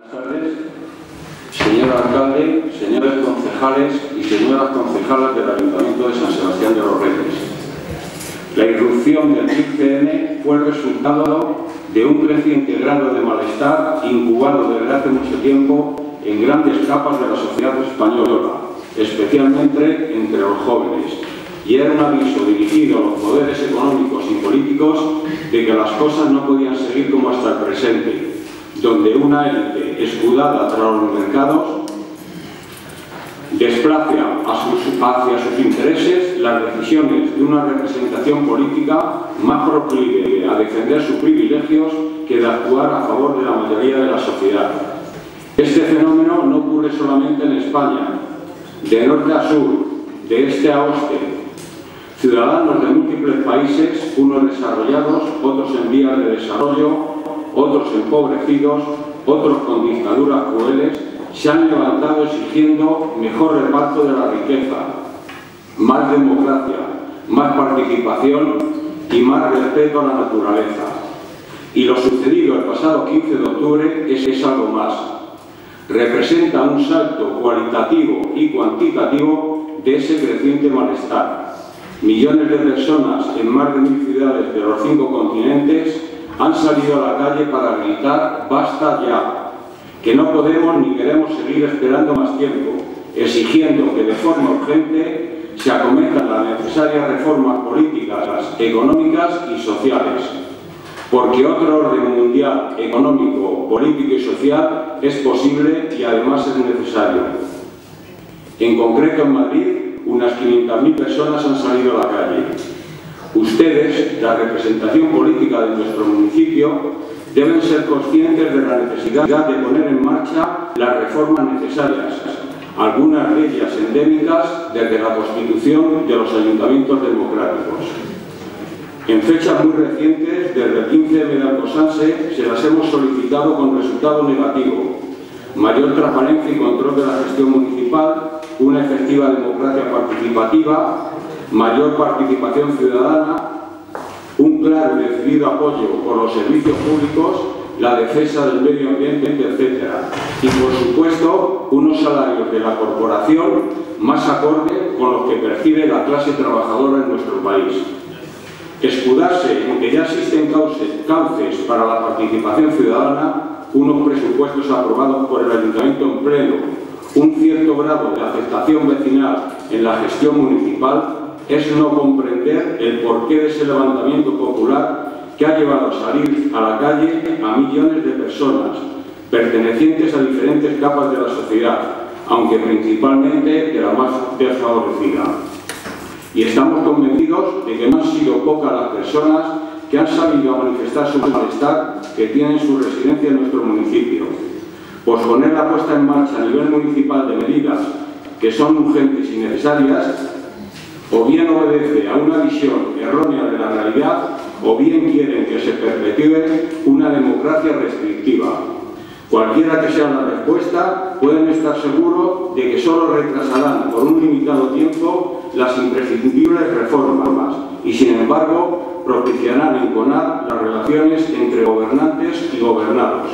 Buenas tardes, señor alcalde, señores concejales y señoras concejalas del Ayuntamiento de San Sebastián de los Reyes. La irrupción del 15M fue el resultado de un creciente grado de malestar incubado desde hace mucho tiempo en grandes capas de la sociedad española, especialmente entre los jóvenes, y era un aviso dirigido a los poderes económicos y políticos de que las cosas no podían seguir como hasta el presente, donde una élite escudada tras los mercados desplacia hacia sus intereses las decisiones de una representación política más proclive a defender sus privilegios que de actuar a favor de la mayoría de la sociedad. Este fenómeno no ocurre solamente en España, de norte a sur, de este a oeste. Ciudadanos de múltiples países, unos desarrollados, otros en vías de desarrollo, otros empobrecidos, otros con dictaduras crueles, se han levantado exigiendo mejor reparto de la riqueza, más democracia, más participación y más respeto a la naturaleza. Y lo sucedido el pasado 15 de octubre es algo más. Representa un salto cualitativo y cuantitativo de ese creciente malestar. Millones de personas en más de 1000 ciudades de los 5 continentes han salido a la calle para gritar «basta ya», que no podemos ni queremos seguir esperando más tiempo, exigiendo que de forma urgente se acometan las necesarias reformas políticas, económicas y sociales, porque otro orden mundial económico, político y social es posible y además es necesario. En concreto en Madrid, unas 500.000 personas han salido a la calle. Ustedes, la representación política de nuestro municipio, deben ser conscientes de la necesidad de poner en marcha las reformas necesarias, algunas de ellas endémicas desde la constitución de los ayuntamientos democráticos. En fechas muy recientes, desde el 15M de Alcosanse, se las hemos solicitado con resultado negativo: mayor transparencia y control de la gestión municipal, una efectiva democracia participativa, mayor participación ciudadana, un claro y decidido apoyo por los servicios públicos, la defensa del medio ambiente, etc. Y, por supuesto, unos salarios de la corporación más acorde con los que percibe la clase trabajadora en nuestro país. Escudarse en que ya existen cauces para la participación ciudadana, unos presupuestos aprobados por el Ayuntamiento en pleno, un cierto grado de aceptación vecinal en la gestión municipal, es no comprender el porqué de ese levantamiento popular que ha llevado a salir a la calle a millones de personas pertenecientes a diferentes capas de la sociedad, aunque principalmente de la más desfavorecida. Y estamos convencidos de que no han sido pocas las personas que han salido a manifestar su malestar que tienen su residencia en nuestro municipio. Posponer la puesta en marcha a nivel municipal de medidas que son urgentes y necesarias, o bien obedece a una visión errónea de la realidad, o bien quieren que se perpetúe una democracia restrictiva. Cualquiera que sea la respuesta, pueden estar seguros de que solo retrasarán por un limitado tiempo las imprescindibles reformas y, sin embargo, propiciarán enconar las relaciones entre gobernantes y gobernados.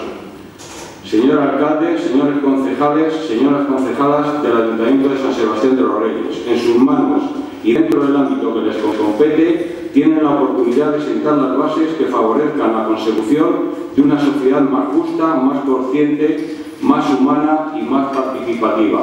Señor alcalde, señores concejales, señoras concejalas del Ayuntamiento de San Sebastián de los Reyes, en sus manos y dentro del ámbito que les compete, tienen la oportunidad de sentar las bases que favorezcan la consecución de una sociedad más justa, más consciente, más humana y más participativa.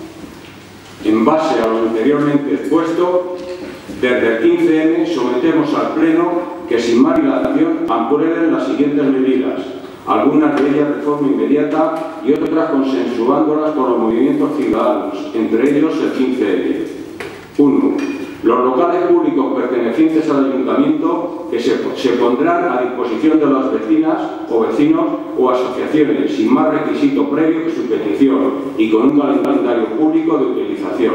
En base a lo anteriormente expuesto, desde el 15M sometemos al Pleno que, sin más dilación, aprueben las siguientes medidas, algunas de ellas de forma inmediata y otras consensuándolas con los movimientos ciudadanos, entre ellos el 15M. 1. Los locales públicos pertenecientes al Ayuntamiento que se pondrán a disposición de las vecinas o vecinos o asociaciones sin más requisito previo que su petición y con un calendario público de utilización.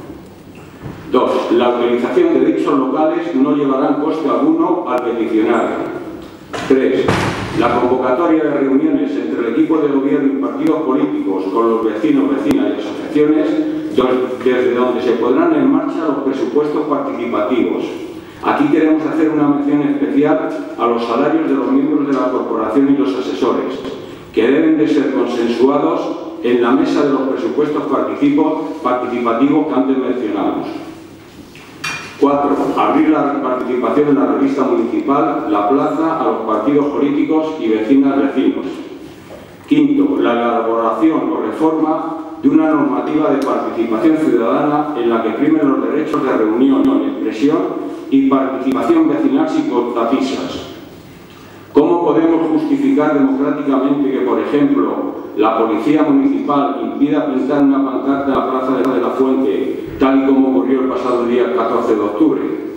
2. La utilización de dichos locales no llevará coste alguno al peticionario. 3. La convocatoria de reuniones entre el equipo de gobierno y partidos políticos con los vecinos, vecinas y asociaciones, desde donde se pondrán en marcha los presupuestos participativos. Aquí queremos hacer una mención especial a los salarios de los miembros de la corporación y los asesores, que deben de ser consensuados en la mesa de los presupuestos participativos que antes mencionamos. 4. Abrir la participación en la revista municipal, la plaza, a los partidos políticos y vecinas-vecinos. 5. La elaboración o reforma de una normativa de participación ciudadana en la que primen los derechos de reunión, expresión y participación vecinal sin cortapisas. ¿Cómo podemos justificar democráticamente que, por ejemplo, la policía municipal impida pintar una pancarta en la plaza de la Fuente, tal y como ocurrió el pasado día 14 de octubre?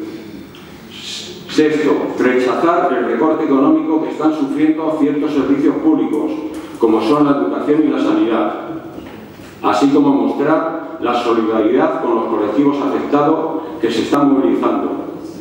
6. Rechazar el recorte económico que están sufriendo ciertos servicios públicos, como son la educación y la sanidad, así como mostrar la solidaridad con los colectivos afectados que se están movilizando.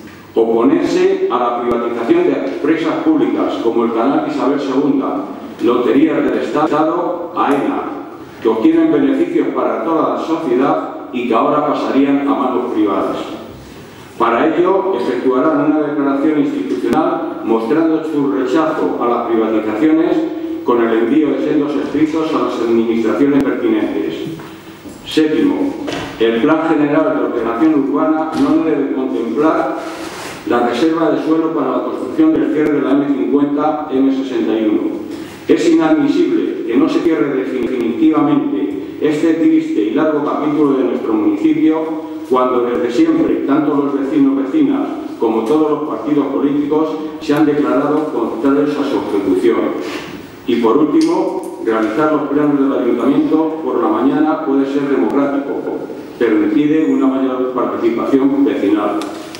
Oponerse a la privatización de empresas públicas como el Canal Isabel II, Loterías del Estado, AENA, que obtienen beneficios para toda la sociedad y que ahora pasarían a manos privadas. Para ello, efectuarán una declaración institucional mostrando su rechazo a las privatizaciones con el envío de sendos escritos a las administraciones pertinentes. 7. El Plan General de Ordenación Urbana no debe contemplar la reserva de suelo para la construcción del cierre de la M50-M61. Es inadmisible que no se cierre definitivamente este triste y largo capítulo de nuestro municipio cuando desde siempre tanto los vecinos-vecinas como todos los partidos políticos se han declarado contrarios a su ejecución. Y por último, realizar los plenos del ayuntamiento por la mañana puede ser democrático, pero impide una mayor participación vecinal.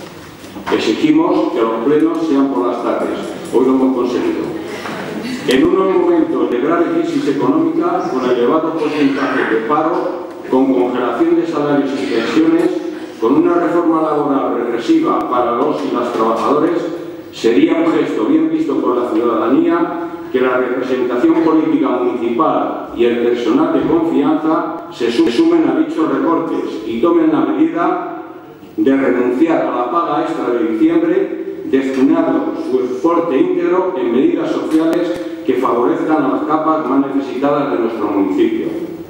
Exigimos que los plenos sean por las tardes. Hoy lo hemos conseguido. En unos momentos de grave crisis económica, con elevados porcentajes de paro, con congelación de salarios y pensiones, con una reforma laboral regresiva para los y las trabajadores, sería un gesto bien visto por la ciudadanía que la representación política municipal y el personal de confianza se sumen a dichos recortes y tomen la medida de renunciar a la paga extra de diciembre, destinando su esfuerzo íntegro en medidas sociales que favorezcan a las capas más necesitadas de nuestro municipio.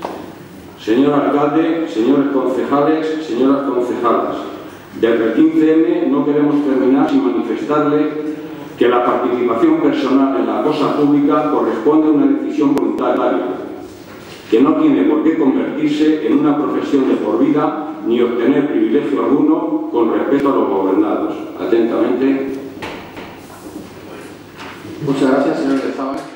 Señor alcalde, señores concejales, señoras concejalas, desde el 15M no queremos terminar sin manifestarle que la participación personal en la cosa pública corresponde a una decisión voluntaria, que no tiene por qué convertirse en una profesión de por vida ni obtener privilegio alguno con respecto a los gobernados. Atentamente. Muchas gracias, señor Lezábal.